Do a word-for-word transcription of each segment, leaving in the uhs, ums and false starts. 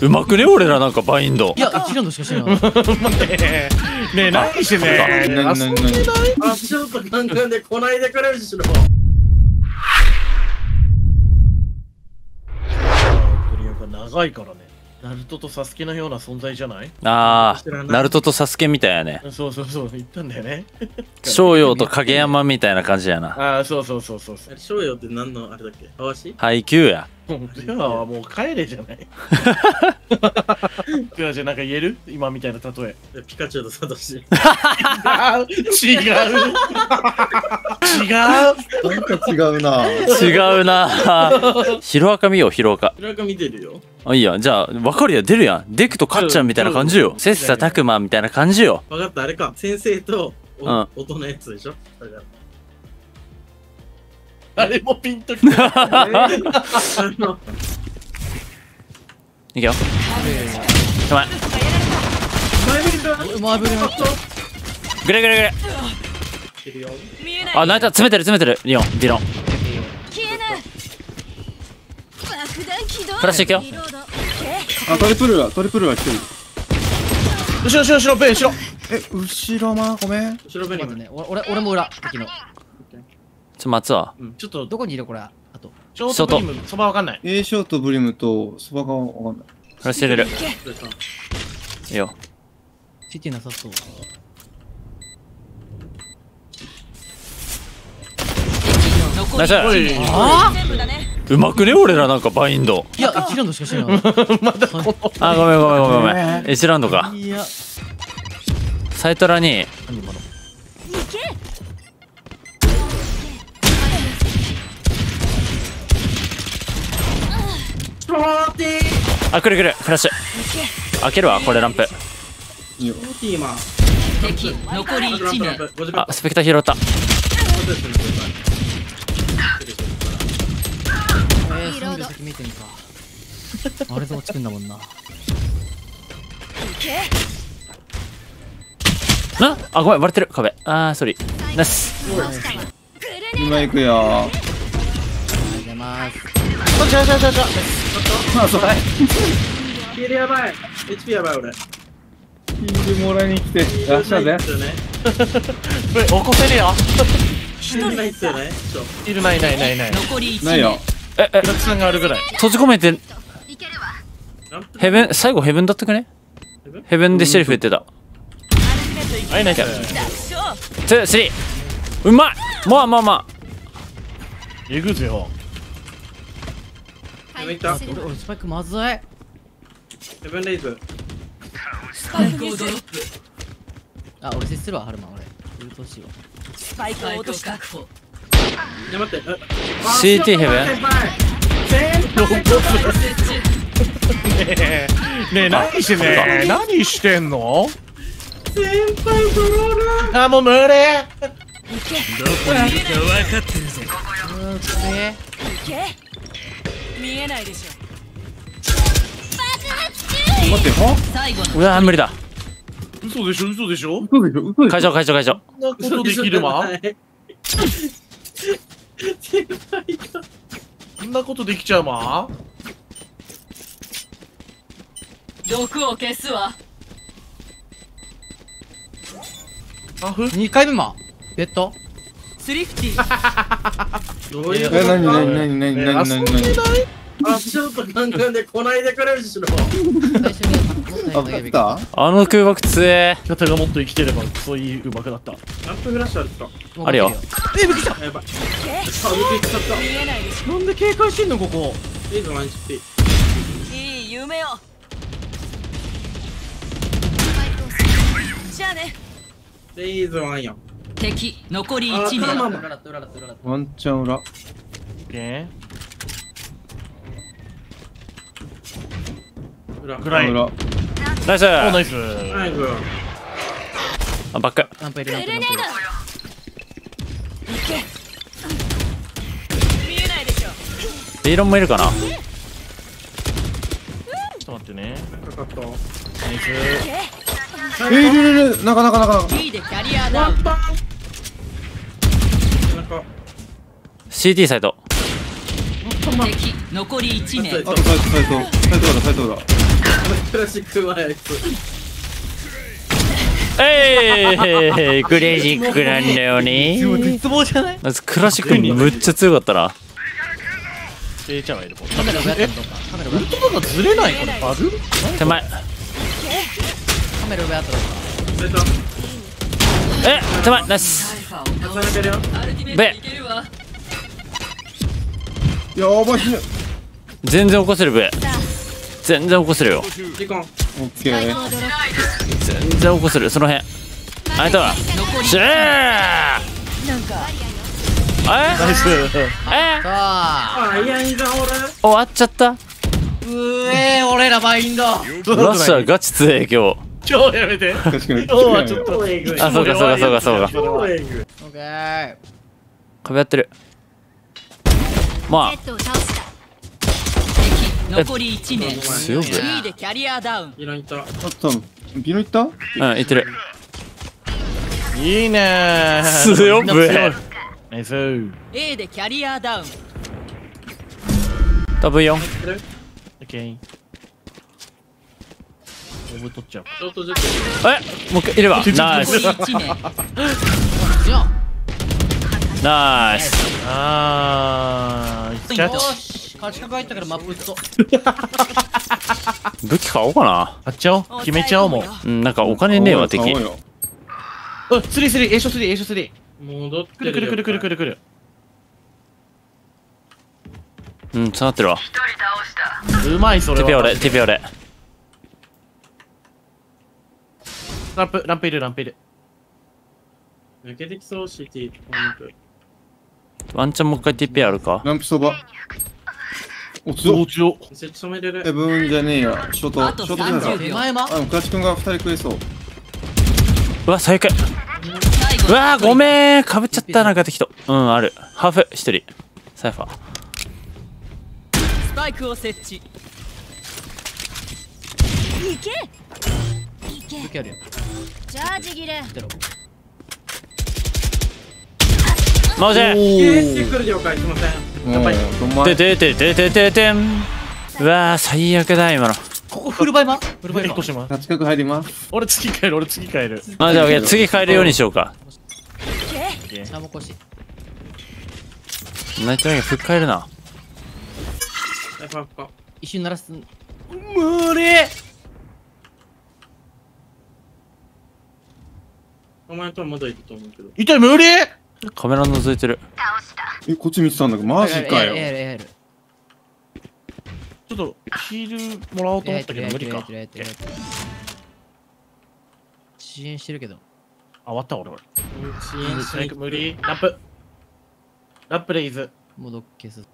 うまくね俺らなんかバインド。 いやいちラウンドしかしてない。 ねえ何してんの？ 何何何何。 足音ガンガンで来ないでくれるしろ。とにかく長いからね。ナルトとサスケのような存在じゃない？ ああ、ナルトとサスケみたいやね。 そうそうそう言ったんだよね。 翔陽と影山みたいな感じやな。 ああそうそうそうそう。翔陽って何のあれだっけ？たわし？ 配給や。 じゃあもう帰れじゃない。じゃあじゃあなんか言える？今みたいな例え。ピカチュウとサトシ。違う違う違う。 なんか違うな。 違うな。ヒロアカ見ようヒロアカ。 ヒロアカ見てるよ。 あいいやじゃあ分かるや出るやん。デクとカッちゃんみたいな感じよ。切磋琢磨みたいな感じよ。 分かったあれか。先生とうん音のやつでしょ。だから。誰もピンときてない。あのいくよ。ごめん。 マーブルのグレグレグレ。あナイター詰めてる詰めてるリオンディロン。プラスいくよ。 あ、トリプルは、トリプルは一人。 後ろ後ろ後ろベン後ろ。 え、後ろま、ごめん。 後ろベンに。 ね。俺俺も裏敵の。 ちょ待つわ。 ちょっとどこにいるこれ？あと。 ショートブリムそばわかんない。 A ショートブリムとそばがわかんない。 プラス入れる。いいよ。 シティなさそう。 ナイス。 あうまくね俺らなんかバインド。 いやいちラウンドしかしてない。 あごめんごめんごめんごめん。いちラウンドか。 いや。 サイトラに何今の？ あ来る来るフラッシュ。開けるわこれランプ。 いいよ。 ティーマン。 敵残りいち名。 あスペクター拾った。 えー、さんびょう先見えてんか。あれで落ちくんだもんな。 んあごめん割れてる壁。あーソリナイス。 今行くよ。 ありがとうございます。 ちゃちゃちゃちゃ。 あ、それ。 ヒールやばい。エイチピー やばい俺。 ヒールもらいに来て。らっしゃいね。 起こせねえよ。 ヒールないっすよね。 いるないないないない。 残りいち名。 ないよ。 ええクラクさんがあるぐらい。 閉じ込めてヘブン最後ヘブンだったくね。ヘブンでシェリフ言ってた。 はいナイス。 ツースリーうまい。まあまあまえぐぜよ。 ヘブンいった。 俺俺スパイクまずい。 ヘブンレイズ。 スパイクをドロップ。 あ俺接するわハルマン俺。うるとしいわ。 スパイクを落とした。 いや待って。 あ シーティー ヘブン。 ねえねえ何してんの？何してんの？ 先輩ドロール。 あもう無理。 どこにいるか分かってるぜ。 うんすげえ。 見えないでしょ。 待って、は最後のうわー無理だ。 嘘でしょ嘘でしょ。 嘘でしょ嘘でしょ会場会場会場。 そんなことできるま？ 先輩が。 そんなことできちゃうま？ 毒を消すわ。 ハーフ？ にかいめマベッド。 スリフティ。 どういうこえ、 と？ なになになになになになになに。 足音ガンガンで来ないでくれるしろ。 最初にあ、来たあの空爆強え。 方がもっと生きてればそういう上手くなった。 ランプフラッシュあるか。 あるよ。 えびっくりした。 やばい。あ、抜けちゃった。 見えないでしなんで警戒してんのここ。 レイズワンエイチピー。 ょ。いい夢を。じゃあね。 レイズワンやん。 敵残りいち名。 あ頭裏だった裏だった裏だった。 ワンチャン裏。 オッケー。 裏。 グライン。 裏。 ナイス。 おナイス。 はい、ブー。 あバック。 ランプいるランプいるランプいる。 見えないでしょ。 ビーロンもいるかな。 ちょっと待ってね。 かかった。 ナイス。 えー、いるいるいる。なかなかなかなか。 B でキャリアダウン。 なんか。 シーティー サイト。 敵残りいち名。 あとサイトサイト。サイト裏サイト裏。 クラシックうまいあいつ。 えいクレジックなんだよね。 絶望じゃない？ あいつクラシックにむっちゃ強かったな。 えーちゃんがいるもん。 カメラ上やったのか。カメラ上ウルトラがずれないこれバグ？ 手前。 カメラ上やったのか。 出た。 え手前ナイス。 重ねてるよ。 ベやばいね。 全然起こせるベ。全然起こせるよ。 リコン。 オッケー。 全然起こせるその辺。あいたわ。シェー。えナイス。 えさあ。 あ、いやいいじゃん俺。 終わっちゃった。 うえー、俺らマインド。 ラッシャーガチ強え今日。 超やめて。 確かに。 今日はちょっと。 超えぐい。 あそうかそうかそうかそうか。 超えぐい。 オッケー。 壁やってる。まあ残りいちねん。 強いべ。 にいでキャリアダウン。 いらんいた。 あったの。ビノいった？ うんいってる。 いいねー。 強っべ。 ナイス。 A でキャリアダウン。 多分よん。 オッケー。オブ取っちゃう。 ショートジェッえもう一回いれば。ナイス残りいちねん。 ナイス。 あー、キャッよチ。 し、勝ち確入ったからマップ打つと。 武器買おうかな。 買っちゃおう。決めちゃおうもう。 うんなんかお金ねえわ敵。 買おうよ。 うん、スリースリー、A ショスリー、A ショスリー。 戻ってくるくるくるくるくるくる。 うん繋がってるわ。 うまいそれは。 ティピオレティピオレ。 ランプ、ランプいる、ランプいる。 抜けてきそう シーティー ポイント。 ワンチャンもう一回ティピあるか。 ランプそば。お強っ。 強。 設置止めれる。 ヘブンじゃねえや。ショート。 あとショートじゃないさんじゅう手前ま。 あ、でもクラチ君が二人食えそう。 うわ最悪。 最後うわごめんかぶっちゃったなんか敵と。うんある。ハーフ一人。サイファー。 スパイクを設置。 いけいけ武器あるよ。 ジャージ切れ出ろ。 マジで。 えー、来る了解すいません。やばい。 もてててててててん。うわ最悪だ今の。 ここフルバイマフルバイマエコします。 八角入ります。 俺次帰る、俺次帰る。 あじゃあ次変えるようにしようか。 シャモコシ。 ナイトラインフッ変えるな。 やばか。 一瞬鳴らす。 無理。 お前とはまだいると思うけど。 痛い、無理。 カメラ覗いてる。 え、こっち見てたんだけど、マジかよ。 エールエールエール。 ちょっとヒールもらおうと思ったけど無理か。 支援してるけど。 あ、終わった俺俺。 支援しないと無理。ラップ。ラップレイズ。 もうどっ消す。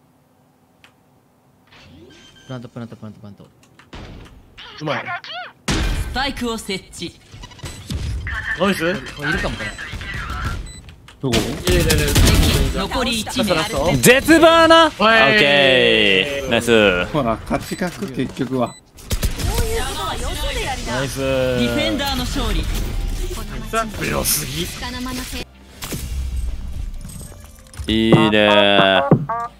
プラントプラントプラントプラント。 うまい。 スパイクを設置。 ナイス。 これいるかもこれ。 どこ？ 入れれる。 残りいちねん。 絶望な。オッはいケーナイス。 ほら、勝ち確結局は。 ナイス。 ディフェンダーの勝利。 強すぎ。 つかの間のせいいねー。